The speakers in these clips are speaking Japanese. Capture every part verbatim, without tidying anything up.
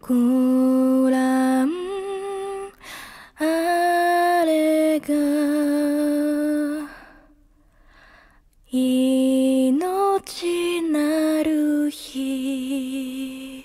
ごらんあれが命なる日。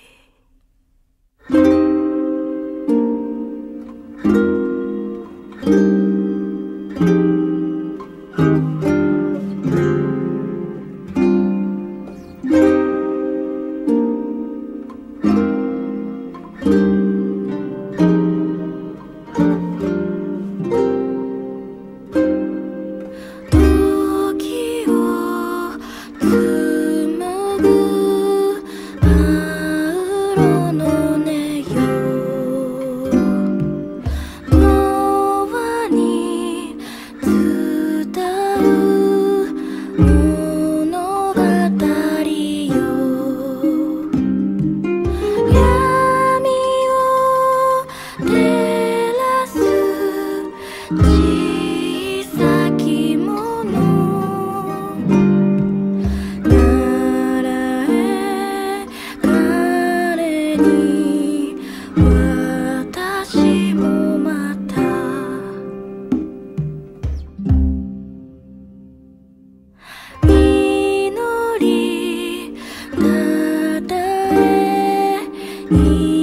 時を紡ぐパウロの音よ、永遠に伝う物語よ。闇を照らす小さきものならえ彼に私もまた祈りたたえ